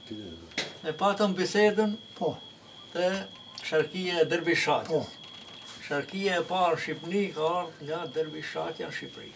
E patëm bisedën Po. të Sharkia e Dervishatjes. Sharkia e parë në Shqipëni ka ardhur nga Dervishatja në Shqipëri.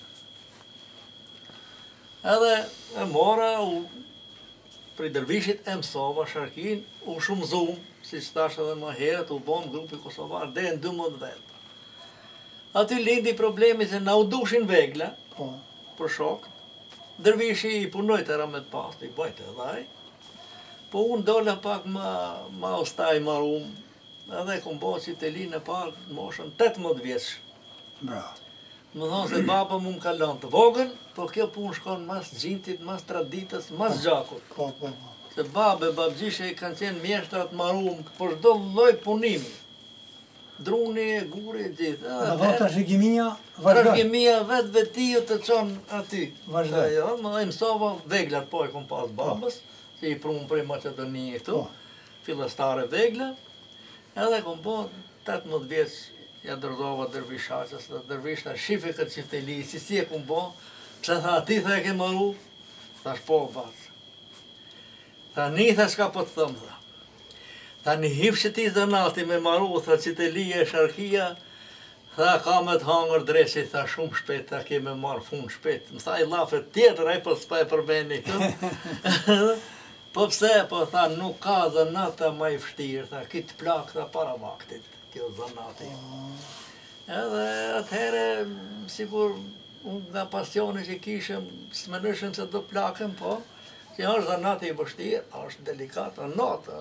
Edhe e mora, prej Dervishit e mësova Sharkin, u shumëzum, si që tash edhe më herët, u bom grupi Kosovar dhe në 12 vetë. Aty lindi problemi se na u dushin vegla, për shok, Dervishi i punoj të ramet pas, i bajt e dhaj, po unë dola pak ma ostaj marum, edhe kom bo qitelinë e parë në moshën 18 vjeç. Bravo. Më thonë se baba mu më kalon të vogël, po kjo punë shkon mas gjintit, mas traditës, mas gjakut. Po. Se babgjishe i kanë qenë mjeshtrat marum, për çdo lloj punimi. Druni, guri, gjithë. Në thonë trashëgimia vazhdon. Trashëgimia vetë të qonë aty. Vazhdon. Jo, më dhe mësova veglar, po e kom pas babës, që i prunë prej Macedonijë këtu, fillestare vegla, edhe kom po 18 vjeç ja dërdova Dervishatjes, dhe Dervishta shife këtë qifteli, si e kom po, që tha, ti tha e ke maru, thash po, batë. Tha, një tha shka po të thëmë, tha. Tha, një hip që ti zanati me maru, tha, qiteli e Sharkia, tha, ka me të hangër dresi, tha, shumë shpet, tha, ke me marë fund shpet. Më tha, i lafet tjetër, aj po s'pa e përbeni këtë. Po pse, po tha, nuk ka zanata ma i fështirë, tha, kitë plak, tha, para vaktit, kjo zanati. Edhe atëhere, sigur, unë nga pasioni që kishëm, s'menëshëm se do plakëm, po, që është zanati i vështirë, është delikat, është natë,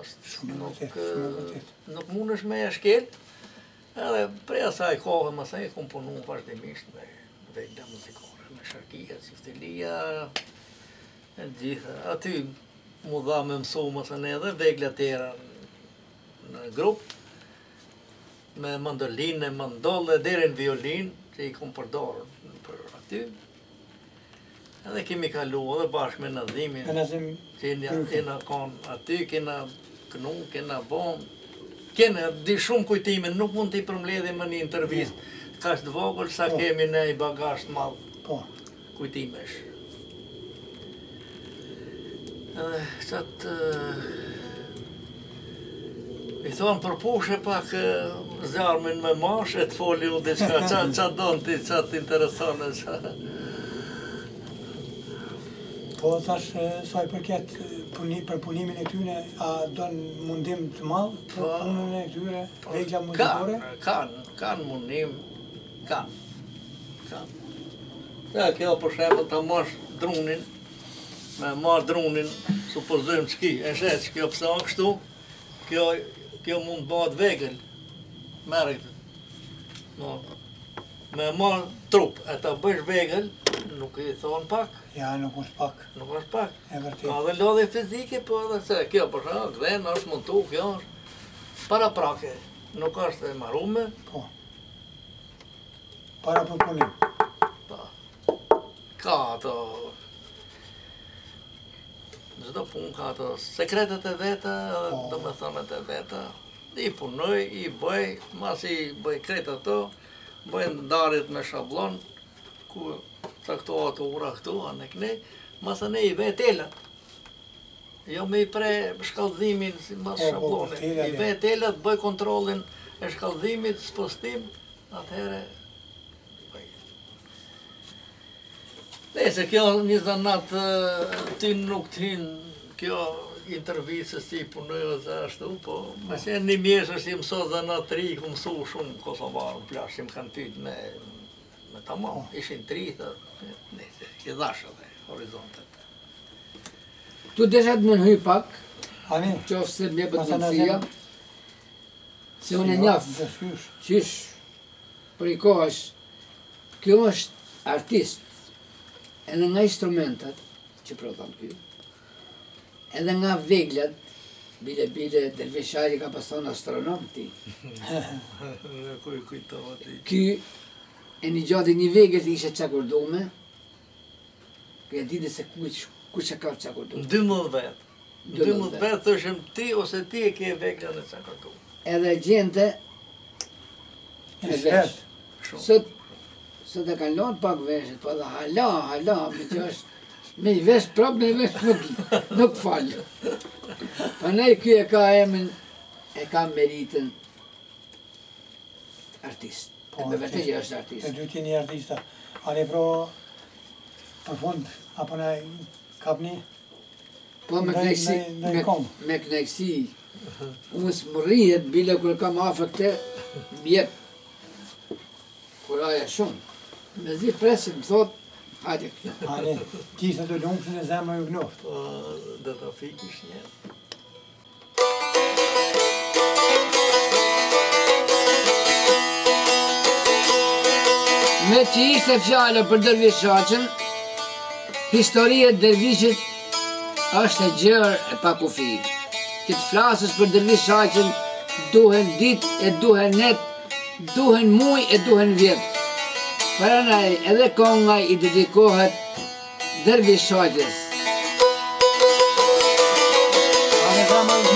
nuk mund është me e shkel, edhe prej asaj kohë, mësaj, kom punu vazhdimisht me vegla muzikore, me Sharkia, qiftelia, e gjitha, aty, mu dha me mësu mësën edhe vegla tjera në grupë, me mandolinë, mandolle, deri në violinë, që i kom përdorë për aty. Edhe kemi kalu edhe bashkë me Nazimin, që kena konë aty, kena kënu, kena bon, kena di shumë kujtime, nuk mund t'i përmledhim në një intervist, ka shtë vogël sa kemi ne i bagasht madhë kujtimesh. Edhe qatë, i thonë përpushe pak zjarmin me mash, e të foli u diçka, qa donë ti, qa t'interesone, qa? Po, thash, saj përket për punimin e tyre, a donë mundim të madhë për punën e tyre, vegla muzikore? Kanë mundim, kanë. Ja, kjo për shemë të mash drunin, me marë drunin, supozojmë që ki, e shetë që kjo pësa në kështu, kjo mund bëhet vegël, merë këtë, me marë trup, e ta bësh vegël, nuk i thonë pak. Ja, nuk është pak. Nuk është pak. E vërtet. Ka dhe lodhe fizike, po edhe se, kjo për shumë, gdhen, është montu, kjo është para prake, nuk është e marume. Po. Para për punim. Ka ato, çdo punë ka ato sekretet e veta, do me thëmet e veta, i punoj, i bëj, mas i bëj kretë ato, bëj ndarit me shablon, ku caktohet ura këtu, anë e këne, mas e ne i vej telat. Jo me i pre shkallëzimin si mas shablonit, i vej telat, bëj kontrolin e shkallëzimit, spostim, atëhere, bëj. Nëse kjo një zanat ty nuk t'hin, kjo intervjisës si punojë dhe ashtu, po me qenë një mjesë është i mëso zanat tri, ku mësu shumë Kosovarë në plash, që më kanë pyt me tamam, ishin tri, nëse, i dhashë dhe horizontet. Tu desha të më nëhy pak, Amin. qofë se me bëtë mundësia, se unë e njafë, qysh, për i kohësh, kjo është artist, edhe nga instrumentat, që prodhon kjo, edhe nga veglat, bile Dervishaji ka pason astronom ti. Ky, e një gjatë një veglet ishe qakurdume, kërë dite se ku që ka qakurdume. 12 vetë. 12 vetë thëshëm ti, ose ti e ke veglat e qakurdume. Edhe gjente, e vesh. Sot e kanë lonë pak veshët, po dhe hala, me që është, me i vesh prap, me i vesh nuk falë. Prandaj ky e ka emrin, e ka meritën artist. Me vërtet që është artist. Të dy ti një artista. A ne pro për fund, apo ne kapni? Po me kënaqësi, me kënaqësi. Unë s'më rrihet, bile kur kam afër këte, m'jep kuraja shumë. Me zi presin, më thot, hajde këtë. A ne kishtë të lumshën e zemra ju gnoft. Dhe të fikish një. Me që ishte fjallë për Dervishaqën, historie e Dervishit është e gjërë e pa kufi. Që të flasës për Dervishaqën, duhen dit e duhen net, duhen muj e duhen vjet. Për anaj edhe konga i dedikohet Dervishaqës. A ne